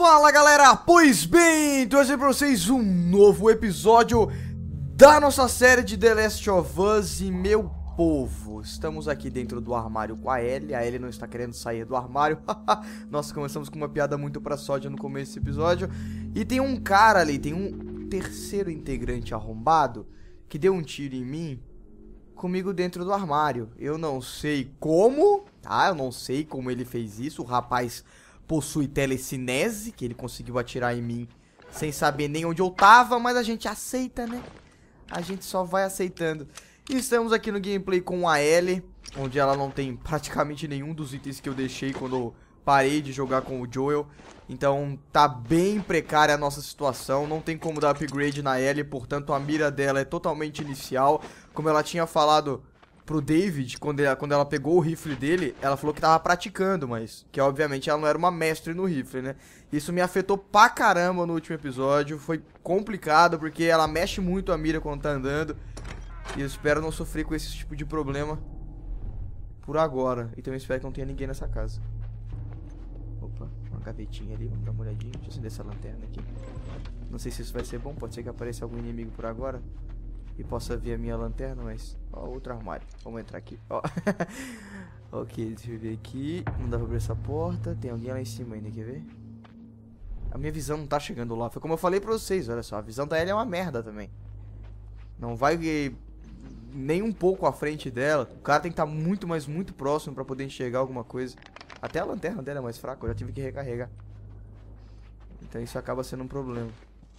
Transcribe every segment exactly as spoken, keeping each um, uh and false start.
Fala galera, pois bem, trazer pra vocês um novo episódio da nossa série de The Last of Us. E meu povo, estamos aqui dentro do armário com a Ellie. A Ellie não está querendo sair do armário. Nossa, começamos com uma piada muito pra sódia no começo desse episódio. E tem um cara ali, tem um terceiro integrante arrombado que deu um tiro em mim comigo dentro do armário. Eu não sei como, tá? Eu não sei como ele fez isso. O rapaz possui telecinese, que ele conseguiu atirar em mim sem saber nem onde eu tava, mas a gente aceita, né? A gente só vai aceitando. E estamos aqui no gameplay com a Ellie, onde ela não tem praticamente nenhum dos itens que eu deixei quando eu parei de jogar com o Joel. Então tá bem precária a nossa situação, não tem como dar upgrade na Ellie, portanto a mira dela é totalmente inicial. Como ela tinha falado pro David, quando ela, quando ela pegou o rifle dele, ela falou que tava praticando, mas que obviamente ela não era uma mestre no rifle, né? Isso me afetou pra caramba no último episódio, foi complicado porque ela mexe muito a mira quando tá andando. E eu espero não sofrer com esse tipo de problema por agora. E também espero que não tenha ninguém nessa casa. Opa, uma gavetinha ali, vamos dar uma olhadinha. Deixa eu acender essa lanterna aqui. Não sei se isso vai ser bom, pode ser que apareça algum inimigo por agora e possa ver a minha lanterna, mas... Ó, outro armário. Vamos entrar aqui. Ó. Ok, deixa eu ver aqui. Não dá pra abrir essa porta. Tem alguém lá em cima ainda, quer ver? A minha visão não tá chegando lá. Foi como eu falei pra vocês, olha só. A visão da Ellie é uma merda também. Não vai nem um pouco à frente dela. O cara tem que estar muito, mas muito próximo pra poder enxergar alguma coisa. Até a lanterna dela é mais fraca. Eu já tive que recarregar. Então isso acaba sendo um problema.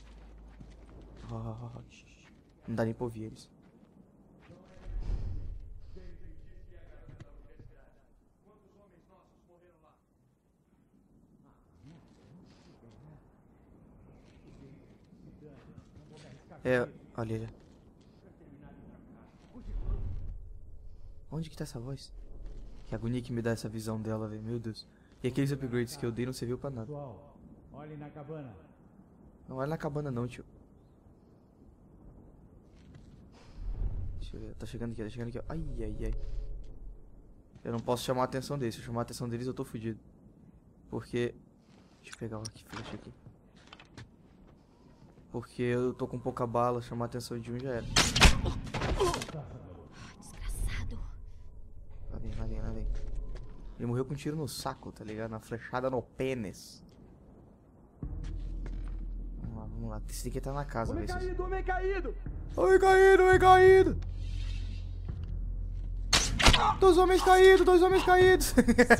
Oh, não dá nem pra ouvir eles. É, olha ele. Onde que tá essa voz? Que agonia que me dá essa visão dela, velho. Meu Deus. E aqueles upgrades que eu dei não serviu pra nada. Olhe na cabana. Não olha na cabana não, tio. Deixa eu ver. Tá chegando aqui, tá chegando aqui, ó. Ai, ai, ai. Eu não posso chamar a atenção deles. Se eu chamar a atenção deles, eu tô fudido. Porque... Deixa eu pegar o aqui, flash aqui. Porque eu tô com pouca bala. Chamar a atenção de um já era. Desgraçado. Lá vem, lá vem, lá vem. Ele morreu com um tiro no saco, tá ligado? Na flechada no pênis. Vamos lá, vamos lá. Esse daqui tá na casa, Homem velho. caído, homem caído! Homem caído, homem caído! Dois homens caídos, dois homens caídos!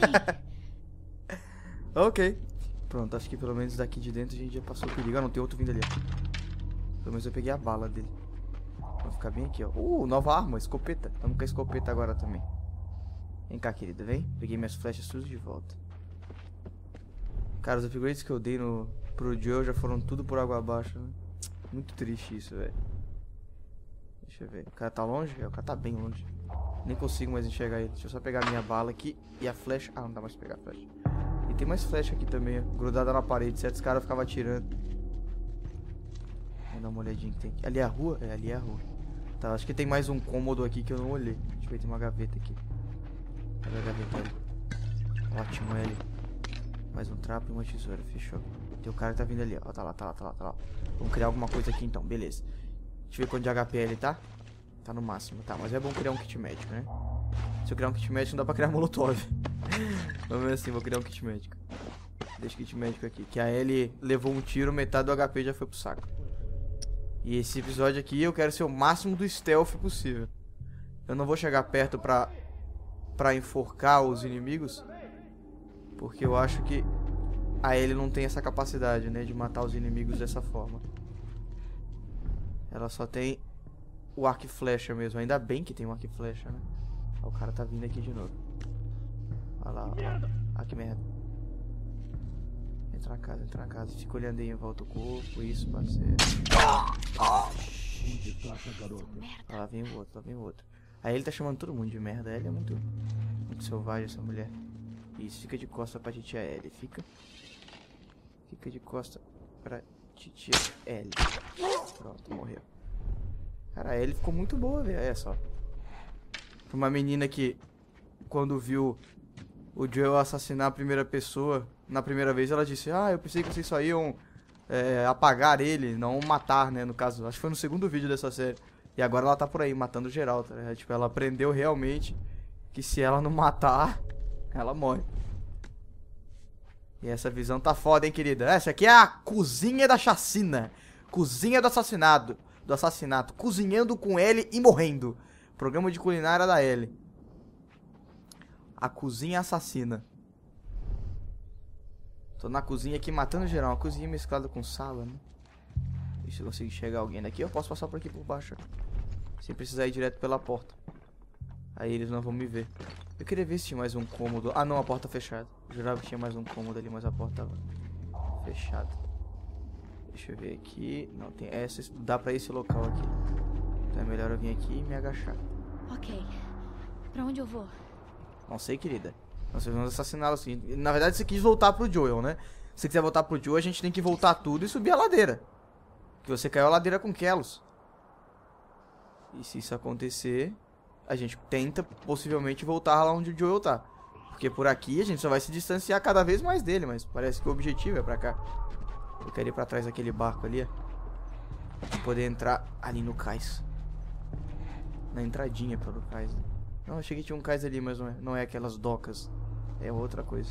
Ok. Pronto, acho que pelo menos daqui de dentro a gente já passou o perigo. Ah, não, tem outro vindo ali. Pelo menos eu peguei a bala dele. Vou ficar bem aqui, ó. Uh, nova arma, escopeta. Tamo com a escopeta agora também. Vem cá, querida, vem. Peguei minhas flechas tudo de volta. Cara, os upgrades que eu dei no, pro Joe já foram tudo por água abaixo, né? Muito triste isso, velho. Deixa eu ver. O cara tá longe? É, o cara tá bem longe. Nem consigo mais enxergar ele. Deixa eu só pegar a minha bala aqui e a flecha. Ah, não dá mais pra pegar a flecha. E tem mais flecha aqui também, ó, grudada na parede. Certos caras ficavam atirando. Vamos dar uma olhadinha que tem aqui. Ali é a rua? É, ali é a rua. Tá, acho que tem mais um cômodo aqui que eu não olhei. Deixa eu ver, tem uma gaveta aqui. Cadê a gaveta ali? Ótimo, L. Mais um trapo e uma tesoura, fechou. Tem o cara que tá vindo ali, ó. Tá lá, tá lá, tá lá, tá lá. Vamos criar alguma coisa aqui então, beleza. Deixa eu ver quanto de H P ele tá. Tá no máximo, tá. Mas é bom criar um kit médico, né? Se eu criar um kit médico não dá pra criar molotov. Vamos ver assim, vou criar um kit médico. Deixa o kit médico aqui. Que a Ellie levou um tiro, metade do H P já foi pro saco. E esse episódio aqui eu quero ser o máximo do stealth possível. Eu não vou chegar perto pra, pra enforcar os inimigos. Porque eu acho que a Ellie não tem essa capacidade, né? De matar os inimigos dessa forma. Ela só tem o arco e flecha mesmo. Ainda bem que tem um arco e flecha, né? Ó, o cara tá vindo aqui de novo. Olha lá, ó. Ah, que merda. Entra na casa, entra na casa. Fica olhando aí em volta do corpo. Isso, parceiro. Ah, lá vem o outro, lá vem o outro. Aí ele tá chamando todo mundo de merda. Ele é muito, muito selvagem, essa mulher. Isso, fica de costa pra titia Ellie. Fica. Fica de costa pra titia Ellie. Pronto, morreu. Cara, a Ellie ficou muito boa, velho. Olha só. Pra uma menina que, quando viu o Joel assassinar a primeira pessoa, na primeira vez, ela disse, ah, eu pensei que vocês só iam é, apagar ele, não matar, né, no caso. Acho que foi no segundo vídeo dessa série. E agora ela tá por aí, matando geral, tá ligado? Tipo, ela aprendeu realmente que se ela não matar, ela morre. E essa visão tá foda, hein, querida? Essa aqui é a cozinha da chacina. Cozinha do assassinato. Do assassinato. Cozinhando com Ellie e morrendo. Programa de culinária da Ellie. A cozinha assassina. Tô na cozinha aqui matando geral. Uma cozinha mesclada com sala, né? Deixa eu conseguir chegar alguém daqui. Eu posso passar por aqui por baixo. Sem precisar ir direto pela porta. Aí eles não vão me ver. Eu queria ver se tinha mais um cômodo. Ah, não, a porta fechada. Eu jurava que tinha mais um cômodo ali, mas a porta tava fechada. Deixa eu ver aqui. Não, tem essa. Dá pra esse local aqui. Então é melhor eu vir aqui e me agachar. Ok. Pra onde eu vou? Não sei, querida. Nós vamos assassiná-lo assim. Na verdade, você quis voltar pro Joel, né? Se você quiser voltar pro Joel, a gente tem que voltar tudo e subir a ladeira. Que você caiu a ladeira com Kelos. E se isso acontecer, a gente tenta possivelmente voltar lá onde o Joel tá. Porque por aqui a gente só vai se distanciar cada vez mais dele. Mas parece que o objetivo é pra cá. Eu quero ir pra trás daquele barco ali, ó. Pra poder entrar ali no cais. Na entradinha pelo cais. Não, achei que tinha um cais ali, mas não é, não é aquelas docas. É outra coisa.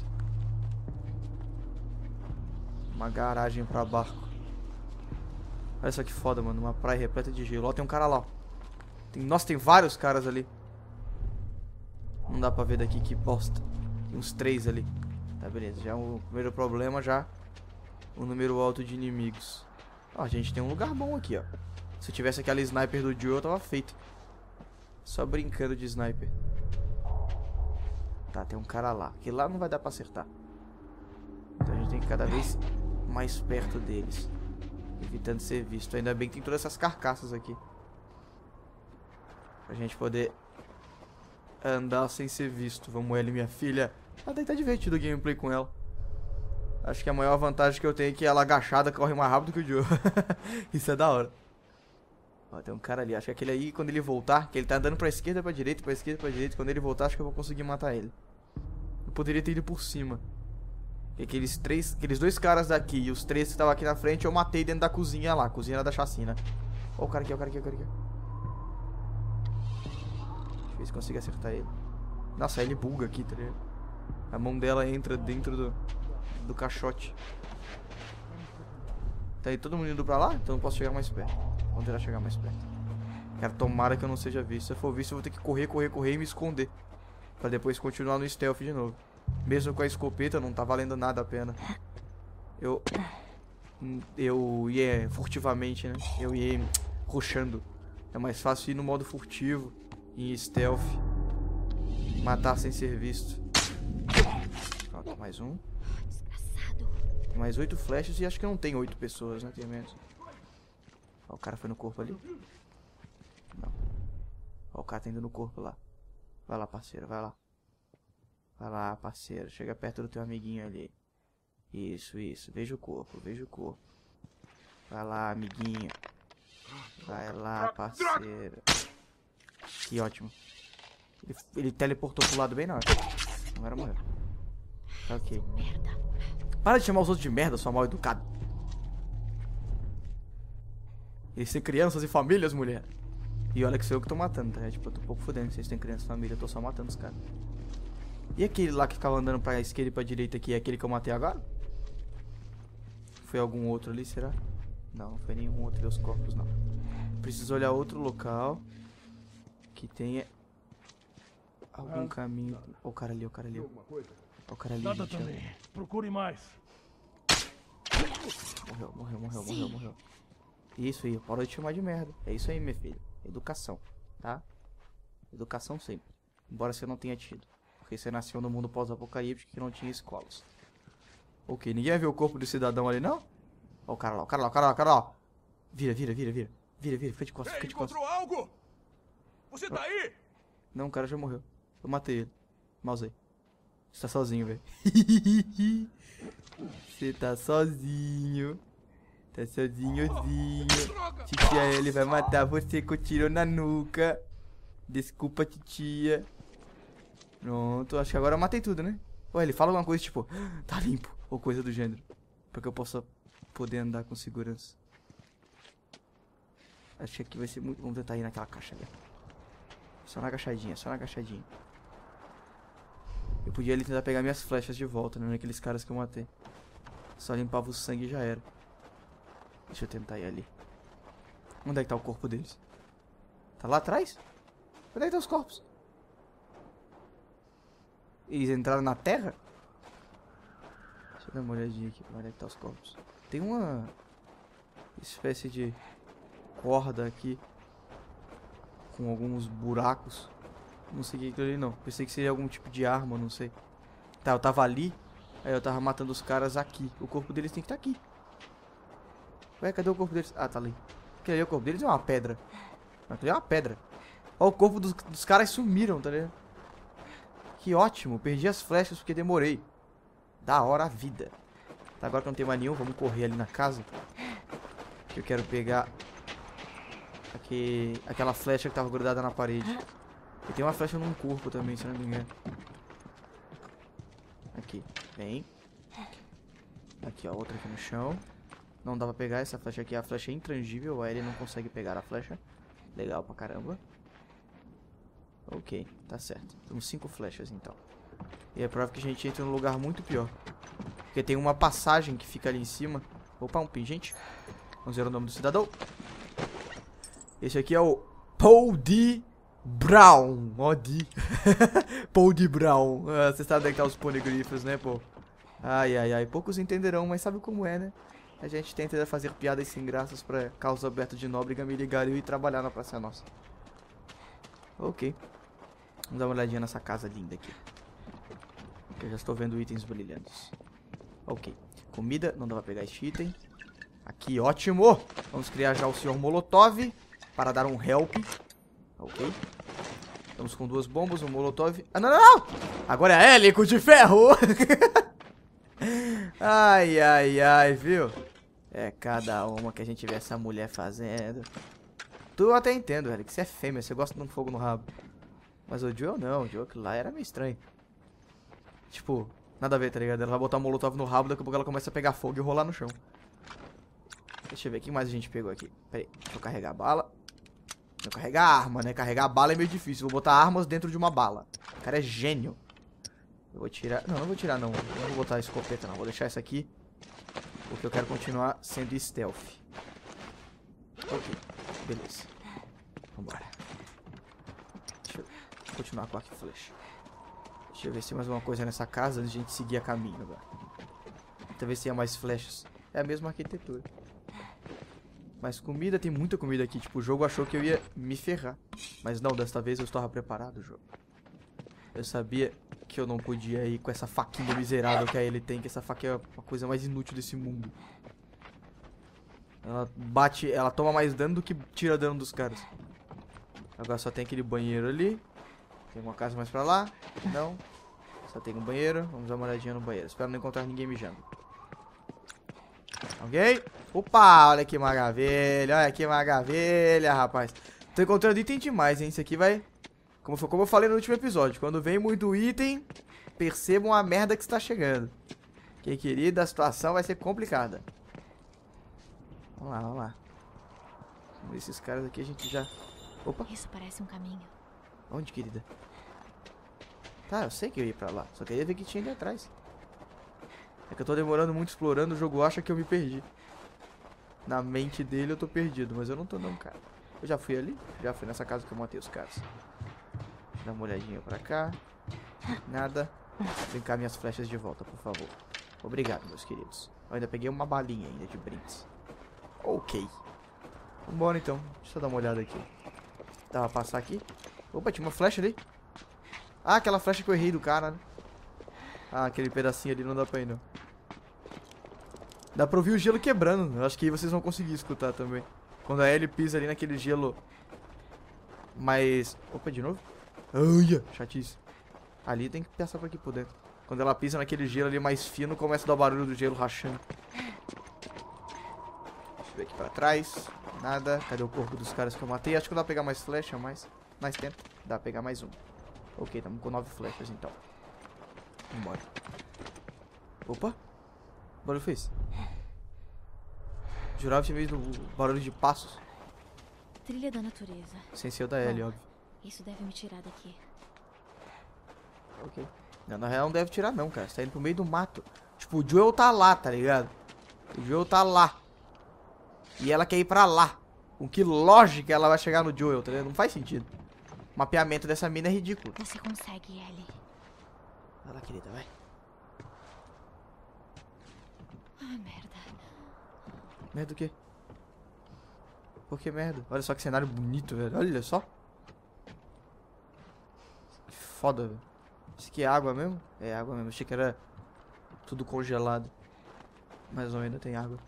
Uma garagem pra barco. Olha só que foda, mano. Uma praia repleta de gelo. Ó, tem um cara lá, ó. Tem... Nossa, tem vários caras ali. Não dá pra ver daqui, que bosta. Tem uns três ali. Tá, beleza. Já o primeiro problema, já o número alto de inimigos. Ó, a gente tem um lugar bom aqui, ó. Se eu tivesse aquela sniper do Joel, eu tava feito. Só brincando de sniper. Tá, tem um cara lá. Que lá não vai dar pra acertar. Então a gente tem que ir cada vez mais perto deles. Evitando ser visto. Ainda bem que tem todas essas carcaças aqui. Pra gente poder andar sem ser visto. Vamos, Ellie, minha filha. Ah, daí tá divertido o gameplay com ela. Acho que a maior vantagem que eu tenho é que ela agachada corre mais rápido que o Joe. Isso é da hora. Ó, tem um cara ali. Acho que aquele aí, quando ele voltar, que ele tá andando pra esquerda, pra direita, pra esquerda, pra direita. Quando ele voltar, acho que eu vou conseguir matar ele. Eu poderia ter ido por cima. E aqueles três, aqueles dois caras daqui e os três que estavam aqui na frente, eu matei dentro da cozinha lá. Cozinha da chacina. Ó o cara aqui, ó o cara aqui, ó o cara aqui. Deixa eu ver se consigo acertar ele. Nossa, ele buga aqui, tá ligado? A mão dela entra dentro do, do caixote. Tá aí todo mundo indo pra lá? Então eu posso chegar mais perto. Vamos tentar chegar mais perto. Cara, tomara que eu não seja visto. Se eu for visto, eu vou ter que correr, correr, correr e me esconder. Pra depois continuar no stealth de novo. Mesmo com a escopeta, não tá valendo nada a pena. Eu... Eu ia furtivamente, né? Eu ia rushando. É mais fácil ir no modo furtivo. Em stealth. Matar sem ser visto. Pronto, mais um. Desgraçado. Tem mais oito flechas e acho que não tem oito pessoas, né? Tem menos. Ó, o cara foi no corpo ali. Não. Ó, o cara tá indo no corpo lá. Vai lá, parceiro, vai lá. Vai lá, parceiro. Chega perto do teu amiguinho ali. Isso, isso. Veja o corpo, veja o corpo. Vai lá, amiguinho. Vai lá, parceiro. Que ótimo. Ele, ele teleportou pro lado bem na hora. Agora morreu. Tá ok. Merda. Para de chamar os outros de merda, sua mal educada. Eles têm crianças e famílias, mulher. E olha que sou eu que tô matando, tá? Tipo, eu tô um pouco fudendo. Vocês têm criança e família, eu tô só matando os caras. E aquele lá que ficava andando pra esquerda e pra direita aqui, é aquele que eu matei agora? Foi algum outro ali, será? Não, não foi nenhum outro dos corpos, não. Preciso olhar outro local que tenha algum ah, caminho. Ó, o cara ali, o cara ali. Ó, o cara ali. Nada gente, também. Ó. Procure mais. Morreu, morreu, morreu, Sim. morreu, morreu. Isso aí, para de chamar de merda. É isso aí, minha filha. Educação, tá? Educação sempre. Embora você não tenha tido. Porque você nasceu no mundo pós-apocalíptico que não tinha escolas. Ok, ninguém vai ver o corpo do cidadão ali, não? Ó o cara lá, o cara lá, o cara lá, o cara lá. Vira, vira, vira, vira. Vira, vira, fica de costas, fica de costas. Encontrou algo? Você tá aí? Não, o cara já morreu. Eu matei ele. Mausei. Você tá sozinho, velho. Você tá sozinho. Tá sozinhozinho. Titia, ele vai matar você com tiro na nuca. Desculpa, titia. Pronto, acho que agora eu matei tudo, né? Ué, ele fala alguma coisa tipo, tá limpo. Ou coisa do gênero. Pra que eu possa poder andar com segurança. Acho que aqui vai ser muito... Vamos tentar ir naquela caixa ali. Só na agachadinha, só na agachadinha. Eu podia ali tentar pegar minhas flechas de volta, né? Naqueles caras que eu matei. Só limpava o sangue e já era. Deixa eu tentar ir ali. Onde é que tá o corpo deles? Tá lá atrás? Onde é que tá os corpos? Eles entraram na terra? Deixa eu dar uma olhadinha aqui. Onde é que tá os corpos? Tem uma espécie de corda aqui com alguns buracos. Não sei o que é aquilo ali não. Pensei que seria algum tipo de arma, não sei. Tá, eu tava ali. Aí eu tava matando os caras aqui. O corpo deles tem que estar aqui. Ué, cadê o corpo deles? Ah, tá ali. Aquele ali, o corpo deles é uma pedra. Aquele é uma pedra. Ó, o corpo dos, dos caras sumiram, tá ligado? Que ótimo. Perdi as flechas porque demorei. Da hora a vida. Tá, agora que não tem mais nenhum, vamos correr ali na casa. Que eu quero pegar aqui, aquela flecha que tava grudada na parede. E tem uma flecha num corpo também, se não me engano. Aqui, vem. Aqui, ó, outra aqui no chão. Não dá pra pegar essa flecha aqui, a flecha é intangível. A Ellie não consegue pegar a flecha. Legal pra caramba. Ok, tá certo. Temos cinco flechas então. E é provável que a gente entre num lugar muito pior. Porque tem uma passagem que fica ali em cima. Opa, um pingente. Vamos ver o nome do cidadão. Esse aqui é o Paul D. Brown. Ó, D. Paul D. Brown. Ah, você sabe onde é que tá os poligrifos, né, pô? Ai, ai, ai. Poucos entenderão, mas sabe como é, né? A gente tenta fazer piadas sem graças pra causa aberta de Nóbrega me ligar e trabalhar na Praça Nossa. Ok. Vamos dar uma olhadinha nessa casa linda aqui. Que eu já estou vendo itens brilhantes. Ok. Comida, não dá pra pegar este item. Aqui, ótimo. Vamos criar já o senhor Molotov para dar um help. Ok. Estamos com duas bombas, um Molotov. Ah, não, não, não! Agora é hélico de ferro! Ai, ai, ai, viu? É cada uma que a gente vê essa mulher fazendo. Tu eu até entendo, velho, que você é fêmea, você gosta de um fogo no rabo. Mas o Joe não, o Joe aquilo lá era meio estranho. Tipo, nada a ver, tá ligado? Ela vai botar um molotov no rabo, daqui a pouco ela começa a pegar fogo e rolar no chão. Deixa eu ver, o que mais a gente pegou aqui? Pera aí, deixa eu carregar a bala. Deixa eu carregar a arma, né? Carregar a bala é meio difícil, vou botar armas dentro de uma bala. O cara é gênio. Eu vou tirar... Não, não vou tirar não, eu não vou botar a escopeta não, vou deixar essa aqui. Porque eu quero continuar sendo stealth. Ok, beleza. Vambora. Deixa eu continuar com a flecha. Deixa eu ver se tem mais alguma coisa nessa casa antes de a gente seguir a caminho agora. Talvez tenha mais flechas. É a mesma arquitetura. Mas comida, tem muita comida aqui. Tipo, o jogo achou que eu ia me ferrar. Mas não, desta vez eu estava preparado, jogo. Eu sabia que eu não podia ir com essa faquinha miserável que a ele tem. Que essa faca é a coisa mais inútil desse mundo. Ela bate, ela toma mais dano do que tira dano dos caras. Agora só tem aquele banheiro ali. Tem uma casa mais pra lá. Não. Só tem um banheiro. Vamos dar uma olhadinha no banheiro. Espero não encontrar ninguém mijando. Ok? Opa, olha que maravilha. Olha que maravilha, rapaz. Tô encontrando item demais, hein? Isso aqui vai... Como, foi, como eu falei no último episódio. Quando vem muito item, percebam a merda que está chegando. Que querida, a situação vai ser complicada. Vamos lá, vamos lá. Vamos ver esses caras aqui, a gente já... Opa. Isso parece um caminho. Onde, querida? Tá, eu sei que eu ia pra lá. Só queria ver o que tinha ali atrás. É que eu tô demorando muito explorando, o jogo acha que eu me perdi. Na mente dele eu tô perdido, mas eu não tô não, cara. Eu já fui ali, já fui nessa casa que eu matei os caras. Dá uma olhadinha pra cá. Nada. Vem cá minhas flechas de volta, por favor. Obrigado, meus queridos. Eu ainda peguei uma balinha ainda de brindes. Ok. Vambora então. Deixa eu dar uma olhada aqui. Dá pra passar aqui? Opa, tinha uma flecha ali. Ah, aquela flecha que eu errei do cara, né? Ah, aquele pedacinho ali não dá pra ir, não. Dá pra ouvir o gelo quebrando. Eu acho que aí vocês vão conseguir escutar também. Quando a Ellie pisa ali naquele gelo mais... Opa, de novo? Ai, chatice. Ali tem que passar por aqui por dentro. Quando ela pisa naquele gelo ali mais fino, começa a dar barulho do gelo rachando. Deixa eu ver aqui pra trás. Nada. Cadê o corpo dos caras que eu matei? Acho que não dá pra pegar mais flecha, mas... Mais tempo. Dá pra pegar mais um. Ok, estamos com nove flechas então. Vambora. Opa. barulho fez? Jurava que tinha visto o barulho de passos. Trilha da natureza. Sem ser o da Ellie, Bom, óbvio. Isso deve me tirar daqui. Ok. Não, na real não deve tirar não, cara. Você tá indo pro meio do mato. Tipo, o Joel tá lá, tá ligado? O Joel tá lá. E ela quer ir pra lá. Com que lógica ela vai chegar no Joel, tá ligado? Não faz sentido. O mapeamento dessa mina é ridículo. Você consegue, Ellie. Vai lá, querida, vai. Ah, merda. Merda do quê? Por que merda? Olha só que cenário bonito, velho. Olha só. Que foda, velho. Isso aqui é água mesmo? É água mesmo. Achei que era tudo congelado. Mas não, ainda tem água.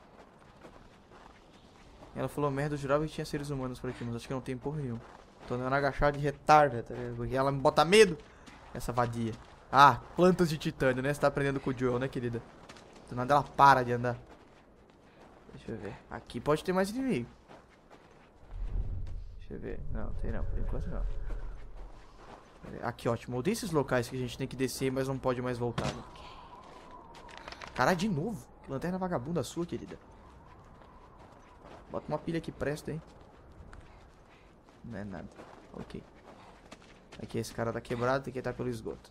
Ela falou merda, eu jurava que tinha seres humanos por aqui, mas acho que não tem porra nenhuma. Tô andando agachado de retarda, tá ligado? Porque ela me bota medo. Essa vadia. Ah, plantas de titânio, né? Você tá aprendendo com o Joel, né, querida? Do nada ela para de andar. Deixa eu ver. Aqui pode ter mais inimigo. Deixa eu ver. Não, tem não. Por enquanto não. Aqui, ótimo. Odeio esses locais que a gente tem que descer, mas não pode mais voltar. Né? Caralho, de novo. Que lanterna vagabunda sua, querida. Bota uma pilha que presta, hein. Não é nada. Ok. Aqui esse cara tá quebrado, tem que entrar pelo esgoto.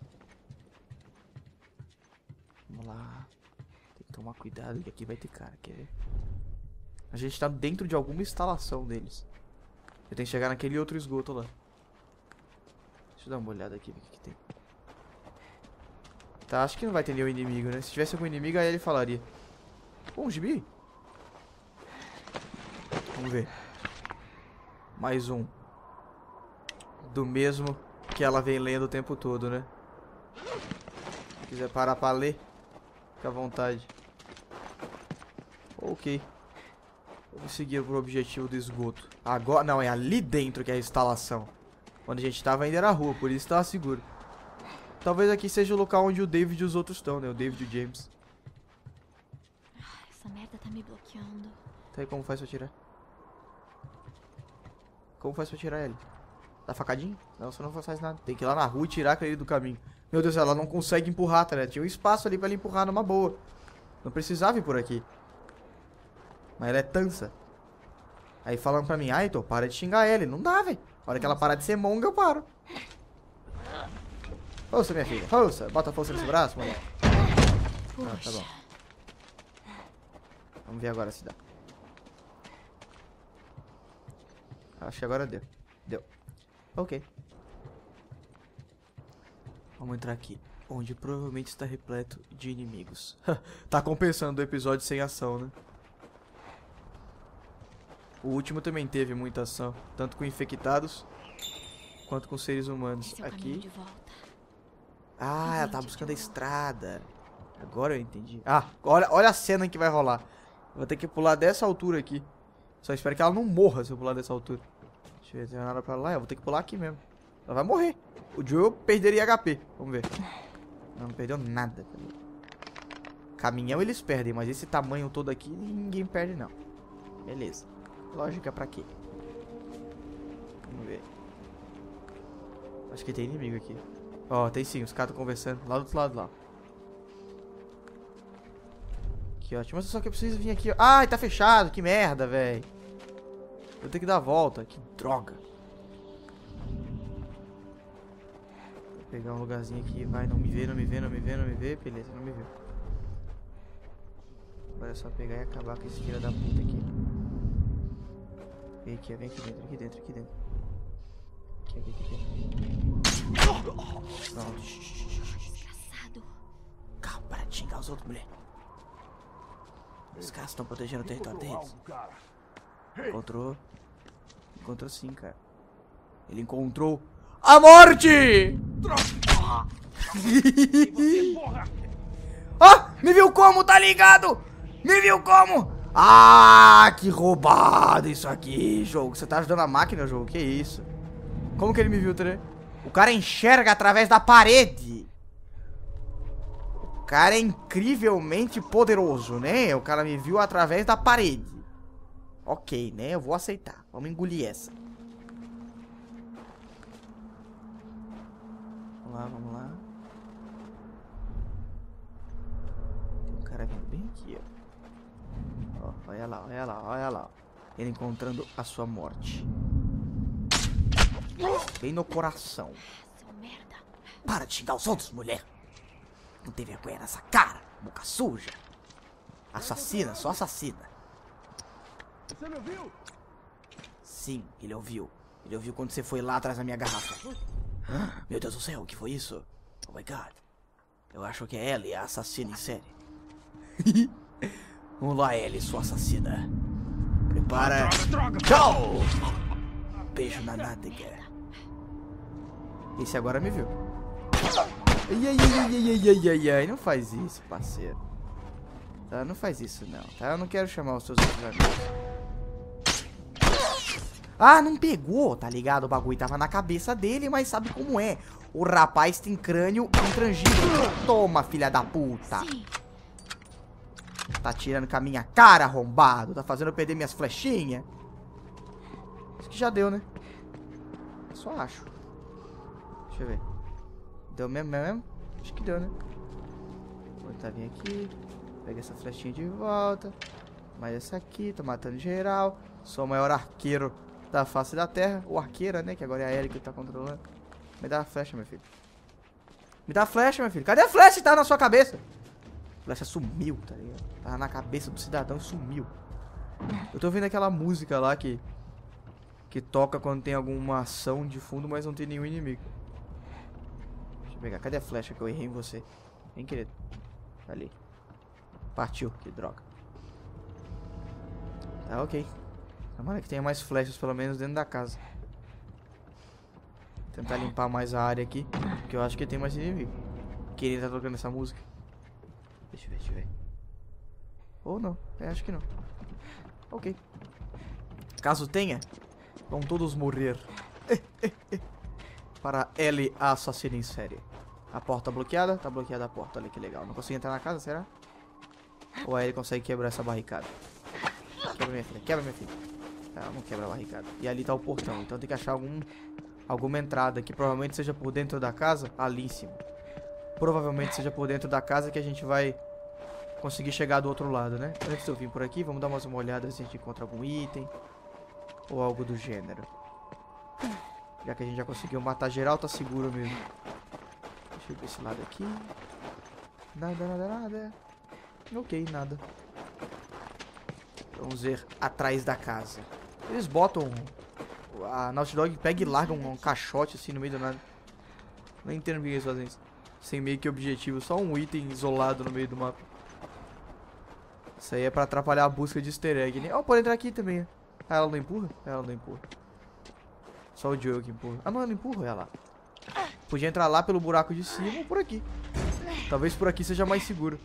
Vamos lá. Tem que tomar cuidado que aqui vai ter cara, quer ver? A gente tá dentro de alguma instalação deles. Eu tenho que chegar naquele outro esgoto lá. Deixa eu dar uma olhada aqui, ver o que, que tem. Tá, acho que não vai ter nenhum inimigo, né? Se tivesse algum inimigo, aí ele falaria. Pô, um gibi? Vamos ver. Mais um. Do mesmo que ela vem lendo o tempo todo, né? Se quiser parar pra ler, fica à vontade. Ok. Vamos seguir pro objetivo do esgoto. Agora, não, é ali dentro que é a instalação. Onde a gente tava ainda era a rua, por isso tava seguro. Talvez aqui seja o local onde o David e os outros estão, né? O David e o James. Essa merda tá me bloqueando. Tá aí, como faz pra tirar? Como faz pra tirar ele? Dá facadinho? Não, você não faz nada. Tem que ir lá na rua e tirar aquele do caminho. Meu Deus, ela não consegue empurrar, tá, né? Tinha um espaço ali pra ela empurrar numa boa. Não precisava ir por aqui. Mas ela é tansa. Aí falando pra mim, ai, Heitor, para de xingar ele. Não dá, velho. A hora que ela parar de ser monga, eu paro. Força, minha filha. Força. Bota a força nesse braço, mulher. Ah, tá bom. Vamos ver agora se dá. Acho que agora deu. Deu. Ok. Vamos entrar aqui. Onde provavelmente está repleto de inimigos. Tá compensando o episódio sem ação, né? O último também teve muita ação. Tanto com infectados quanto com seres humanos. Esse é o caminho de Aqui. volta. Ah, ela tá buscando a estrada. Agora eu entendi. Ah, olha, olha a cena que vai rolar. Eu vou ter que pular dessa altura aqui. Só espero que ela não morra se eu pular dessa altura. Deixa eu ver, tem nada pra lá. Eu vou ter que pular aqui mesmo. Ela vai morrer. O Joel perderia H P. Vamos ver. Não, não perdeu nada. Caminhão eles perdem, mas esse tamanho todo aqui ninguém perde não. Beleza. Lógica pra quê? Vamos ver. Acho que tem inimigo aqui. Ó, oh, tem sim. Os caras estão conversando lá do outro lado lá. Que ótimo. Mas só que eu preciso vir aqui. Ai, tá fechado. Que merda, velho. Vou ter que dar a volta. Que droga. Vou pegar um lugarzinho aqui. Vai, não me vê, não me vê, não me vê, não me vê. Beleza, não me viu. Agora é só pegar e acabar com esse filho da puta aqui. Vem aqui, vem aqui dentro, aqui dentro, aqui dentro. Aqui, aqui, aqui. Pronto. Desgraçado. Calma, para de xingar os outros, mulher. Os caras estão protegendo o território deles. Encontrou. Encontrou sim, cara. Ele encontrou a morte! Ah! Me viu como? Tá ligado? Me viu como? Ah, que roubado isso aqui, jogo. Você tá ajudando a máquina, jogo? Que isso? Como que ele me viu, Tere? O cara enxerga através da parede. O cara é incrivelmente poderoso, né? O cara me viu através da parede. Ok, né? Eu vou aceitar. Vamos engolir essa. Vamos lá, vamos lá. Tem um cara vindo bem Aqui, ó. Ó, olha lá, olha lá, olha lá. Ele encontrando a sua morte. Bem no coração. Seu merda. Para de xingar os outros, mulher. Não tem vergonha nessa cara, boca suja. Assassina, só assassina. Você me ouviu? Sim, ele ouviu. Ele ouviu quando você foi lá atrás da minha garrafa. Ah, meu Deus do céu, o que foi isso? Oh my god. Eu acho que é Ellie, a assassina em série. Vamos lá, Ellie, sua assassina. Prepara. Tchau! Beijo na nádega. Esse agora me viu. Ai, ai, ai, ai, ai, ai, ai, não faz isso, parceiro. Tá, não faz isso não, tá? Eu não quero chamar os seus outros amigos. Ah, não pegou, tá ligado? O bagulho tava na cabeça dele, mas sabe como é. O rapaz tem crânio intrangível. Toma, filha da puta. Sim. Tá tirando com a minha cara, arrombado. Tá fazendo eu perder minhas flechinhas. Acho que já deu, né? Só acho. Deixa eu ver. Deu mesmo, mesmo? Acho que deu, né? Vou tentar vir aqui. Pega essa flechinha de volta. Mais essa aqui, tô matando geral. Sou o maior arqueiro da face da terra. Ou arqueira, né? Que agora é a Ellie que tá controlando. Me dá a flecha, meu filho. Me dá a flecha, meu filho. Cadê a flecha que tá na sua cabeça? A flecha sumiu, tá ligado? Tava na cabeça do cidadão e sumiu. Eu tô vendo aquela música lá que... Que toca quando tem alguma ação de fundo, mas não tem nenhum inimigo. Deixa eu pegar. Cadê a flecha que eu errei em você? Vem, querido. Ali. Partiu. Que droga. Tá, ok. Tomara que tenha mais flechas, pelo menos, dentro da casa. Tentar limpar mais a área aqui, porque eu acho que tem mais inimigo. Que ele tá tocando essa música. Deixa eu ver, deixa eu ver. Ou não. É, acho que não. Ok. Caso tenha, vão todos morrer. Para Ellie, a assassina em série. A porta bloqueada? Tá bloqueada a porta. Olha que legal. Não consigo entrar na casa, será? Ou a Ellie consegue quebrar essa barricada? Quebra, minha filha. Quebra, minha filha. Ela não quebra a barricada. E ali tá o portão. Então tem que achar algum, alguma entrada que provavelmente seja por dentro da casa. Ali em cima. Provavelmente seja por dentro da casa que a gente vai conseguir chegar do outro lado, né? Antes de eu vir por aqui, vamos dar mais uma olhada se a gente encontra algum item. Ou algo do gênero. Já que a gente já conseguiu matar geral, tá seguro mesmo. Deixa eu ver esse lado aqui. Nada, nada, nada. Ok, nada. Vamos ver atrás da casa. Eles botam... A Naughty Dog pega e larga um, um caixote assim no meio do nada. Não entendo por que eles fazem isso. Sem meio que objetivo. Só um item isolado no meio do mapa. Isso aí é pra atrapalhar a busca de easter egg, né? Ó, oh, pode entrar aqui também, né? Ah, ela não empurra? Ela não empurra. Só o Joel que empurra. Ah, não, ela empurra ela. Podia entrar lá pelo buraco de cima ou por aqui. Talvez por aqui seja mais seguro.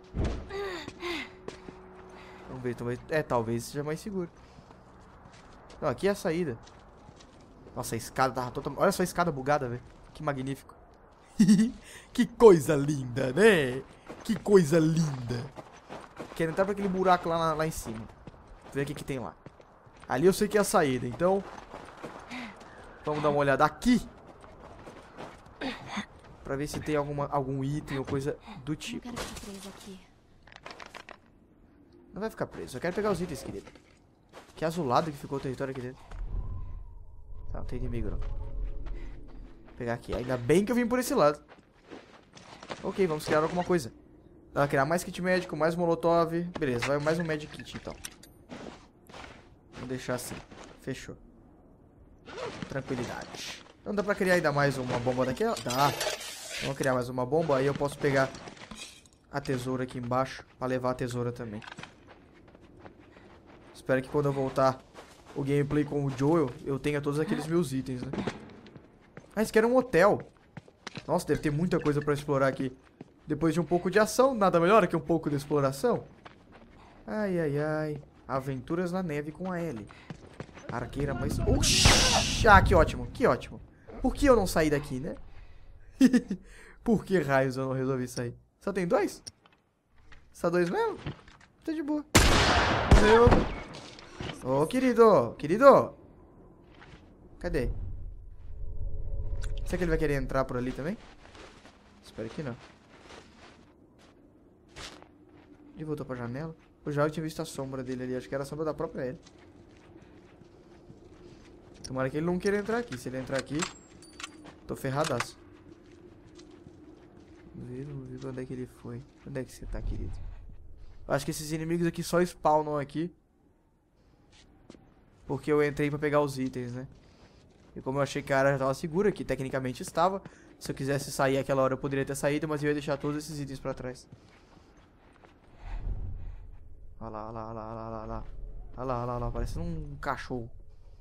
Vamos ver, talvez... É, talvez seja mais seguro. Não, aqui é a saída. Nossa, a escada tava totalmente... Olha só a escada bugada, velho. Que magnífico. Que coisa linda, né? Que coisa linda. Quero entrar pra aquele buraco lá, lá em cima. Ver o que que tem lá. Ali eu sei que é a saída, então... Vamos dar uma olhada aqui. Pra ver se tem alguma, algum item ou coisa do tipo. Não quero ficar presa aqui. Não vai ficar preso, eu quero pegar os itens, querido. Que azulado que ficou o território aqui dentro. Tá, não tem inimigo não. Vou pegar aqui, ainda bem que eu vim por esse lado. Ok, vamos criar alguma coisa. Ela criar mais kit médico, mais molotov. Beleza, vai mais um medic kit então. Vamos deixar assim, fechou. Tranquilidade. Não dá pra criar ainda mais uma bomba daquela? Dá. Vamos criar mais uma bomba, aí eu posso pegar a tesoura aqui embaixo pra levar a tesoura também. Espero que quando eu voltar o gameplay com o Joel, eu tenha todos aqueles meus itens, né? Ah, esse aqui era um hotel. Nossa, deve ter muita coisa pra explorar aqui. Depois de um pouco de ação, nada melhor que um pouco de exploração. Ai, ai, ai. Aventuras na neve com a Ellie. Arqueira mais... Oxi! Ah, que ótimo, que ótimo. Por que eu não saí daqui, né? Por que raios eu não resolvi sair? Só tem dois? Só dois mesmo? Tá de boa. Meu... Ô, querido, querido. Cadê? Será que ele vai querer entrar por ali também? Espero que não. Ele voltou pra janela. Eu já tinha visto a sombra dele ali. Acho que era a sombra da própria ele. Tomara que ele não queira entrar aqui. Se ele entrar aqui, tô ferradaço. Vamos ver, vamos ver pra onde é que ele foi. Onde é que você tá, querido? Eu acho que esses inimigos aqui só spawnam aqui. Porque eu entrei pra pegar os itens, né? E como eu achei que a área já tava segura, que tecnicamente estava. Se eu quisesse sair aquela hora eu poderia ter saído, mas eu ia deixar todos esses itens pra trás. Olha lá, olha lá, olha lá, olha lá, olha lá. Olha lá, olha lá, olha lá, parecendo um cachorro.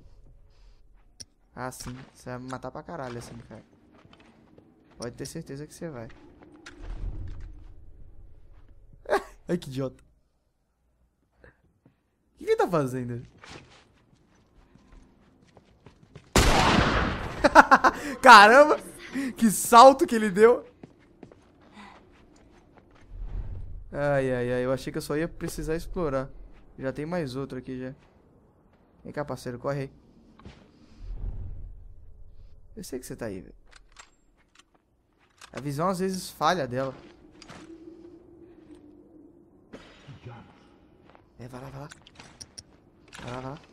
Ah, sim. Você vai me matar pra caralho assim, cara. Pode ter certeza que você vai. Ai, que idiota. O que ele tá fazendo? Caramba! Que salto que ele deu! Ai, ai, ai. Eu achei que eu só ia precisar explorar. Já tem mais outro aqui já. Vem cá, parceiro. Corre aí. Eu sei que você tá aí, velho. A visão às vezes falha dela. É, vai lá, vai lá. Vai lá, vai lá.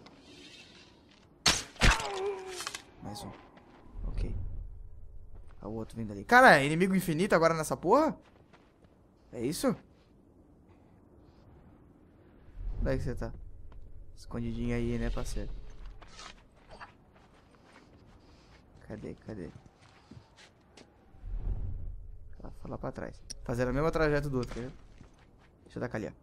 Mais um. Ok. Olha o outro vindo ali. Cara, é inimigo infinito agora nessa porra? É isso? Onde é que você tá? Escondidinho aí, né, parceiro? Cadê, cadê? Tá, foi lá pra trás. Fazendo a mesma trajeto do outro, quer ver? Deixa eu dar calhar.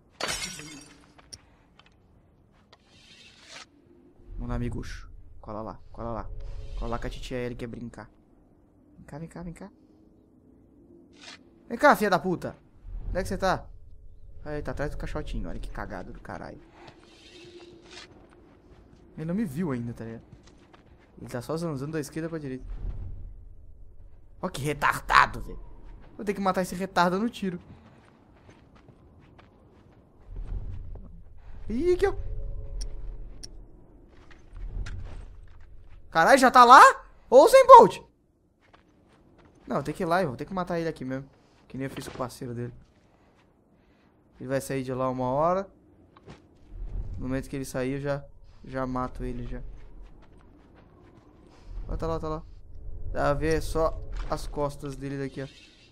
Vamos lá, amigucho. Cola lá, cola lá. Cola lá que a titia ele quer brincar. Vem cá, vem cá, vem cá. Vem cá, filha da puta. Onde é que você tá? Aí, tá atrás do caixotinho. Olha que cagado do caralho. Ele não me viu ainda, tá ligado? Ele tá só zanzando da esquerda pra direita. Ó que retardado, velho. Vou ter que matar esse retardo no tiro. Ih, aqui, ó. Caralho, já tá lá? Ou sem Bolt? Não, tem que ir lá, eu vou ter que matar ele aqui mesmo. Que nem eu fiz com o parceiro dele. Ele vai sair de lá uma hora. No momento que ele sair, eu já, já mato ele já. Ó, tá lá, tá lá. Dá a ver só as costas dele daqui, ó.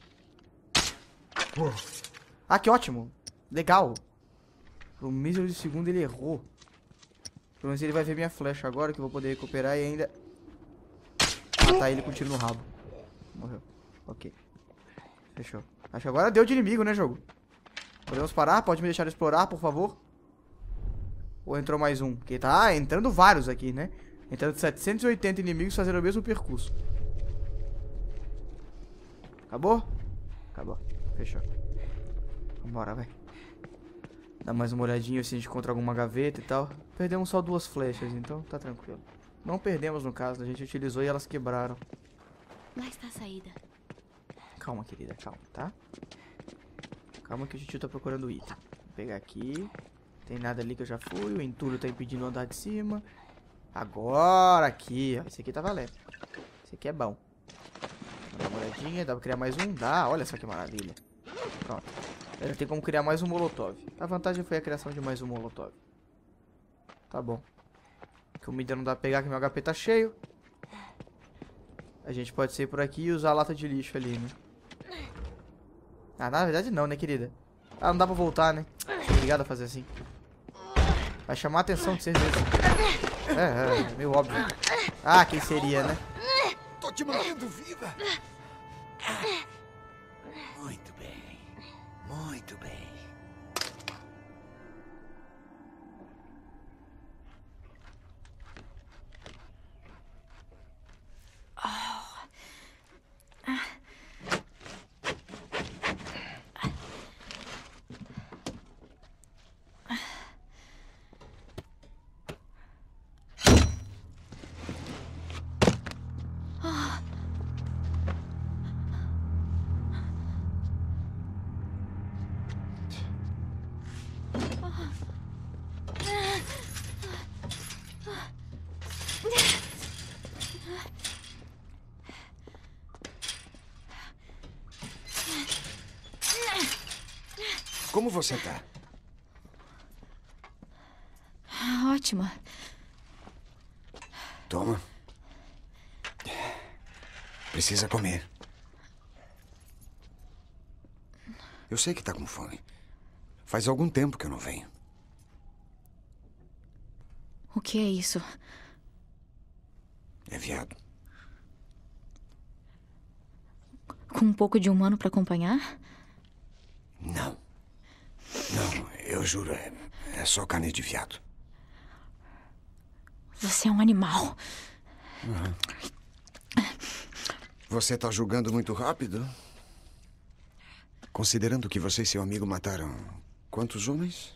Ah, que ótimo. Legal. Por um mísero de segundo ele errou. Pelo menos ele vai ver minha flecha agora, que eu vou poder recuperar e ainda matar ele com um tiro no rabo. Morreu. Ok. Fechou. Acho que agora deu de inimigo, né, jogo? Podemos parar? Pode me deixar explorar, por favor? Ou entrou mais um? Porque tá entrando vários aqui, né? Entrando setecentos e oitenta inimigos fazendo o mesmo percurso. Acabou? Acabou. Fechou. Vambora, vai. Dá mais uma olhadinha se a gente encontra alguma gaveta e tal. Perdemos só duas flechas, então tá tranquilo. Não perdemos no caso, a gente utilizou e elas quebraram. Lá está a saída. Calma, querida, calma, tá? Calma que o tio tá procurando o item. Vou pegar aqui. Tem nada ali que eu já fui. O entulho tá impedindo o andar de cima. Agora aqui, ó. Esse aqui tá valendo. Esse aqui é bom. Vou dar uma olhadinha. Dá pra criar mais um? Dá. Olha só que maravilha. Pronto. Ainda tem como criar mais um molotov. A vantagem foi a criação de mais um molotov. Tá bom. Comida não dá pra pegar que meu H P tá cheio. A gente pode sair por aqui e usar a lata de lixo ali, né? Ah, na verdade não, né, querida? Ah, não dá pra voltar, né? Sou obrigado a fazer assim. Vai chamar a atenção de certeza. É, é, meio óbvio. Ah, quem seria, né? Tô te mantendo viva. Muito bem. Muito bem. Como você tá? ótima. Toma. Precisa comer. Eu sei que tá com fome. Faz algum tempo que eu não venho. O que é isso? É viado. Com um pouco de humano pra acompanhar? Não. Não, eu juro, é, é só carne de viado. Você é um animal. Uhum. Você tá julgando muito rápido? Considerando que você e seu amigo mataram quantos homens?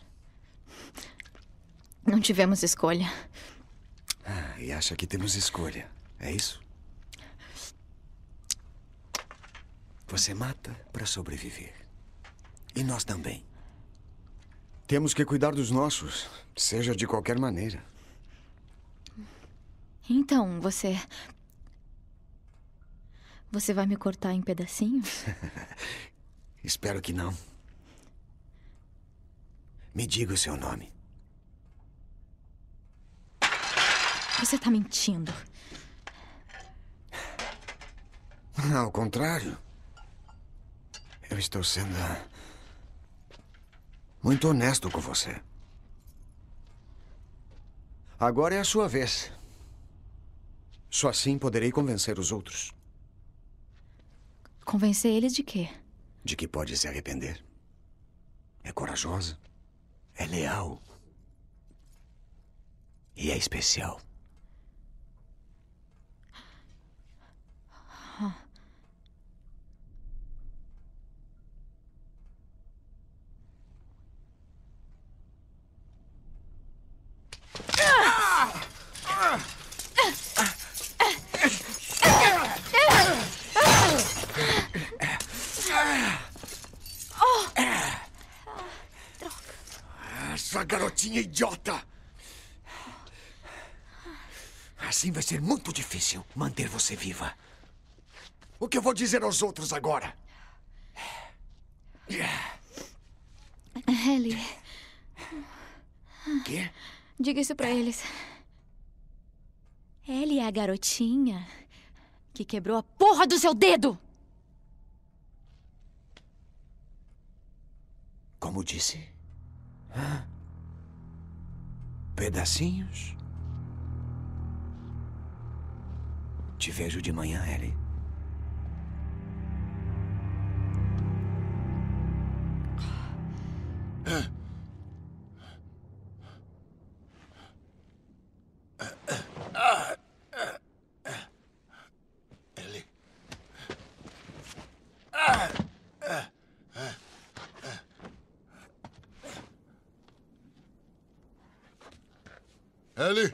Não tivemos escolha. Ah, e acha que temos escolha, é isso? Você mata para sobreviver. E nós também. Temos que cuidar dos nossos, seja de qualquer maneira. Então, você... Você vai me cortar em pedacinhos? Espero que não. Me diga o seu nome. Você tá mentindo. Ao contrário. Eu estou sendo muito honesto com você. Agora é a sua vez. Só assim poderei convencer os outros. Convencer eles de quê? De que pode se arrepender. É corajosa. É leal. E é especial. Essa garotinha idiota! Assim vai ser muito difícil manter você viva. O que eu vou dizer aos outros agora? Ellie, Quê? diga isso pra eles. Ellie é a garotinha que quebrou a porra do seu dedo! Como disse? Hã? Pedacinhos? Te vejo de manhã, Ellie. Ellie. Ellie.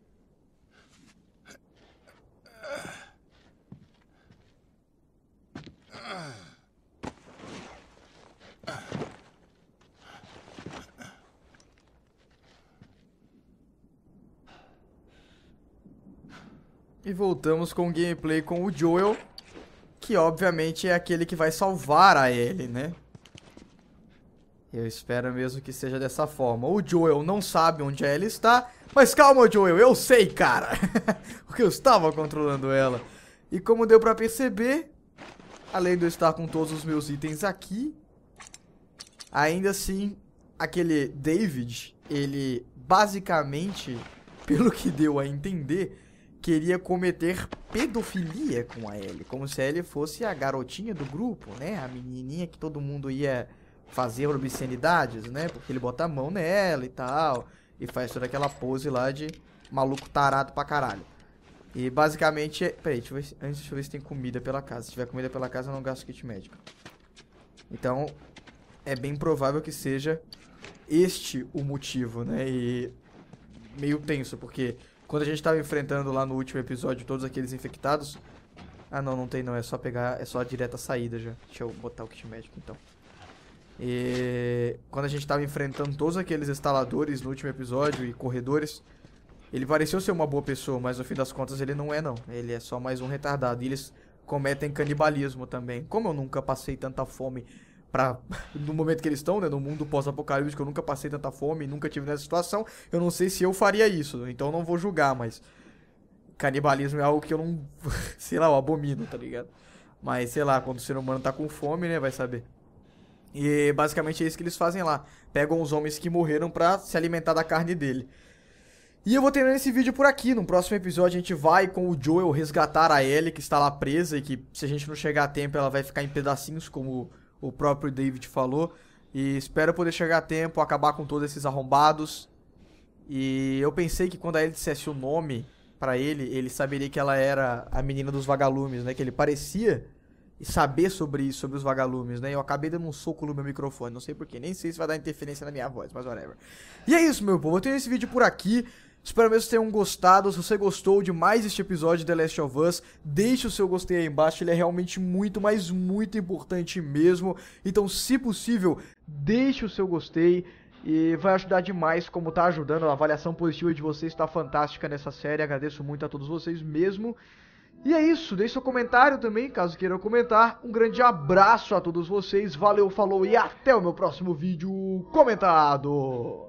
E voltamos com o gameplay com o Joel, que obviamente é aquele que vai salvar a Ellie, né? Eu espero mesmo que seja dessa forma. O Joel não sabe onde a Ellie está, mas calma, Joel, eu sei, cara! Porque eu estava controlando ela. E como deu pra perceber, além de eu estar com todos os meus itens aqui, ainda assim, aquele David, ele basicamente, pelo que deu a entender, queria cometer pedofilia com a Ellie, como se a Ellie fosse a garotinha do grupo, né? A menininha que todo mundo ia fazer obscenidades, né? Porque ele bota a mão nela e tal, e faz toda aquela pose lá de maluco tarado pra caralho. E basicamente, é... peraí, deixa eu ver se... antes deixa eu ver se tem comida pela casa. Se tiver comida pela casa, eu não gasto kit médico. Então, é bem provável que seja este o motivo, né? E meio tenso, porque quando a gente tava enfrentando lá no último episódio todos aqueles infectados... Ah, não, não tem não, é só pegar, é só a direta saída já. Deixa eu botar o kit médico, então. E quando a gente tava enfrentando todos aqueles instaladores no último episódio e corredores, ele pareceu ser uma boa pessoa, mas no fim das contas ele não é não. Ele é só mais um retardado. E eles cometem canibalismo também. Como eu nunca passei tanta fome pra, no momento que eles estão, né, no mundo pós-apocalíptico, eu nunca passei tanta fome, nunca tive nessa situação, eu não sei se eu faria isso, então eu não vou julgar, mas canibalismo é algo que eu não, sei lá, eu abomino, tá ligado? Mas, sei lá, quando o ser humano tá com fome, né, vai saber. E basicamente é isso que eles fazem lá, pegam os homens que morreram pra se alimentar da carne dele. E eu vou terminar esse vídeo por aqui. No próximo episódio a gente vai com o Joel resgatar a Ellie, que está lá presa e que se a gente não chegar a tempo ela vai ficar em pedacinhos, como o próprio David falou. E espero poder chegar a tempo, acabar com todos esses arrombados. E eu pensei que quando a Ellie dissesse o nome pra ele, ele saberia que ela era a menina dos vagalumes, né? Que ele parecia saber sobre isso, sobre os vagalumes, né? Eu acabei dando um soco no meu microfone, não sei porquê, nem sei se vai dar interferência na minha voz, mas whatever. E é isso, meu povo, eu tenho esse vídeo por aqui. Espero mesmo que tenham gostado. Se você gostou de mais este episódio de The Last of Us, deixe o seu gostei aí embaixo. Ele é realmente muito, mas muito importante mesmo. Então, se possível, deixe o seu gostei. E vai ajudar demais, como tá ajudando. A avaliação positiva de vocês está fantástica nessa série. Agradeço muito a todos vocês mesmo. E é isso, deixe seu comentário também, caso queiram comentar. Um grande abraço a todos vocês. Valeu, falou e até o meu próximo vídeo comentado.